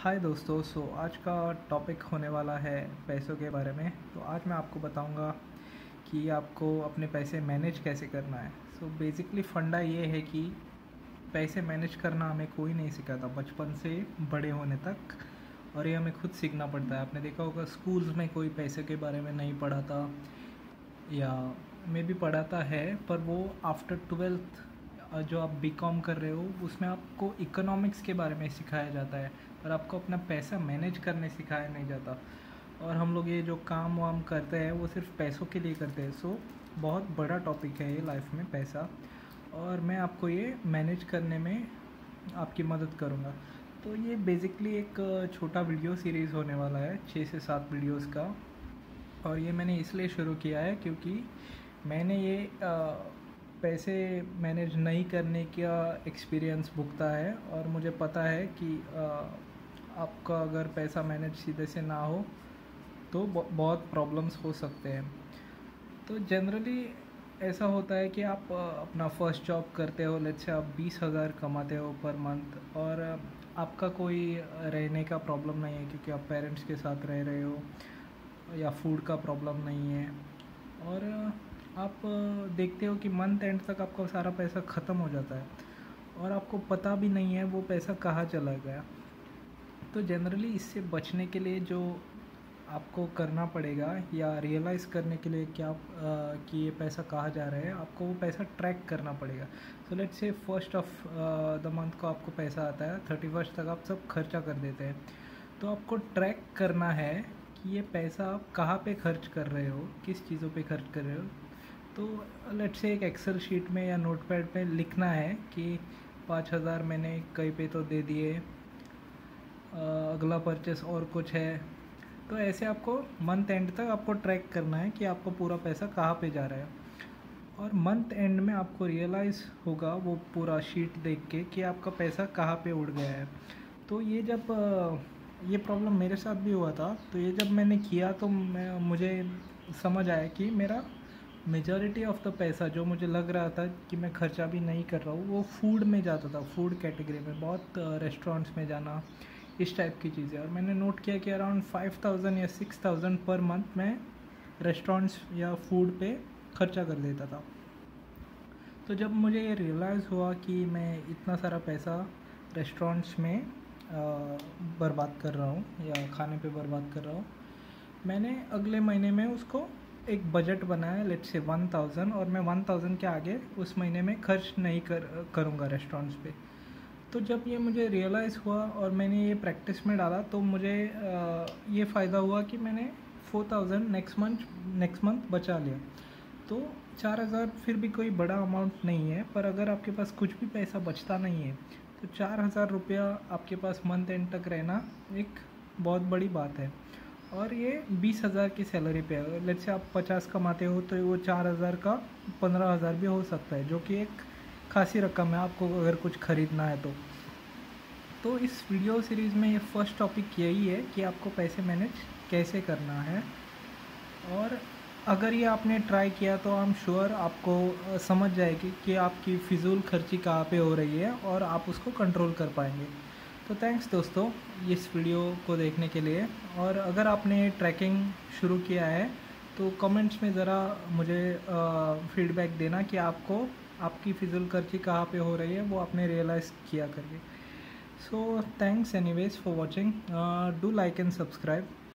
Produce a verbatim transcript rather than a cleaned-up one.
हाय दोस्तों। सो आज का टॉपिक होने वाला है पैसों के बारे में। तो आज मैं आपको बताऊंगा कि आपको अपने पैसे मैनेज कैसे करना है। सो बेसिकली फंडा ये है कि पैसे मैनेज करना हमें कोई नहीं सिखाता बचपन से बड़े होने तक, और ये हमें खुद सीखना पड़ता है। आपने देखा होगा स्कूल्स में कोई पैसे के बारे में नहीं पढ़ाता, या मे भी पढ़ाता है, पर वो आफ्टर ट्वेल्थ जो आप बी कॉम कर रहे हो उसमें आपको इकोनॉमिक्स के बारे में सिखाया जाता है, पर आपको अपना पैसा मैनेज करने सिखाया नहीं जाता। और हम लोग ये जो काम वाम करते हैं वो सिर्फ पैसों के लिए करते हैं। सो बहुत बड़ा टॉपिक है ये लाइफ में पैसा, और मैं आपको ये मैनेज करने में आपकी मदद करूँगा। तो ये बेसिकली एक छोटा वीडियो सीरीज़ होने वाला है, छः से सात वीडियोस का। और ये मैंने इसलिए शुरू किया है क्योंकि मैंने ये आ, पैसे मैनेज नहीं करने का एक्सपीरियंस भुगता है, और मुझे पता है कि आ, आपका अगर पैसा मैनेज सीधे से ना हो तो बहुत प्रॉब्लम्स हो सकते हैं। तो जनरली ऐसा होता है कि आप अपना फर्स्ट जॉब करते हो, लेट्स से आप बीस हज़ार कमाते हो पर मंथ, और आपका कोई रहने का प्रॉब्लम नहीं है क्योंकि आप पेरेंट्स के साथ रह रहे हो, या फूड का प्रॉब्लम नहीं है, और आप देखते हो कि मंथ एंड तक आपका सारा पैसा ख़त्म हो जाता है और आपको पता भी नहीं है वो पैसा कहाँ चला गया। तो जनरली इससे बचने के लिए जो आपको करना पड़ेगा, या रियलाइज़ करने के लिए क्या कि ये पैसा कहाँ जा रहा है, आपको वो पैसा ट्रैक करना पड़ेगा। So let's say first of the month को आपको पैसा आता है, थर्टी फर्स्ट तक आप सब खर्चा कर देते हैं। तो आपको ट्रैक करना है कि ये पैसा आप कहाँ पे खर्च कर रहे हो, किस चीज़ों पे खर्च कर रहे हो। तो लेट्स से एक एक्सेल शीट में या नोटपैड पे लिखना है कि पाँच हज़ार मैंने कहीं पे तो दे दिए, अगला परचेस और कुछ है। तो ऐसे आपको मंथ एंड तक आपको ट्रैक करना है कि आपका पूरा पैसा कहाँ पे जा रहा है, और मंथ एंड में आपको रियलाइज़ होगा वो पूरा शीट देख के कि आपका पैसा कहाँ पे उड़ गया है। तो ये जब ये प्रॉब्लम मेरे साथ भी हुआ था, तो ये जब मैंने किया तो मैं मुझे समझ आया कि मेरा मेजॉरिटी ऑफ द पैसा जो मुझे लग रहा था कि मैं खर्चा भी नहीं कर रहा हूँ वो फूड में जाता था, फूड कैटेगरी में, बहुत रेस्टोरेंट्स में जाना, इस टाइप की चीज़ें। और मैंने नोट किया कि अराउंड फाइव थाउजेंड या सिक्स थाउजेंड पर मंथ मैं रेस्टोरेंट्स या फूड पे खर्चा कर देता था। तो जब मुझे ये रियलाइज़ हुआ कि मैं इतना सारा पैसा रेस्टोरेंट्स में बर्बाद कर रहा हूँ या खाने पे बर्बाद कर रहा हूँ, मैंने अगले महीने में उसको एक बजट बनाया, लेट्स से वन थाउजेंड, और मैं वन थाउजेंड के आगे उस महीने में खर्च नहीं कर करूँगा रेस्टोरेंट्स पे। तो जब ये मुझे रियलाइज़ हुआ और मैंने ये प्रैक्टिस में डाला, तो मुझे आ, ये फ़ायदा हुआ कि मैंने four thousand next month next month बचा लिया। तो चार हज़ार फिर भी कोई बड़ा अमाउंट नहीं है, पर अगर आपके पास कुछ भी पैसा बचता नहीं है तो चार हज़ार रुपया आपके पास मंथ एंड तक रहना एक बहुत बड़ी बात है। और ये बीस हज़ार की सैलरी पे है, लेट्स से आप पचास कमाते हो तो वो चार हज़ार का पंद्रह हज़ार भी हो सकता है, जो कि एक खासी रकम है आपको अगर कुछ ख़रीदना है तो। तो इस वीडियो सीरीज़ में ये फर्स्ट टॉपिक यही है कि आपको पैसे मैनेज कैसे करना है, और अगर ये आपने ट्राई किया तो आई एम श्योर आपको समझ जाएगी कि आपकी फ़िज़ूल खर्ची कहाँ पे हो रही है और आप उसको कंट्रोल कर पाएंगे। तो थैंक्स दोस्तों इस वीडियो को देखने के लिए। और अगर आपने ट्रैकिंग शुरू किया है तो कमेंट्स में ज़रा मुझे फीडबैक देना कि आपको आपकी फ़िज़ूल खर्ची कहाँ पे हो रही है, वो आपने रियलाइज़ किया करके। So thanks anyways for watching, do like and subscribe.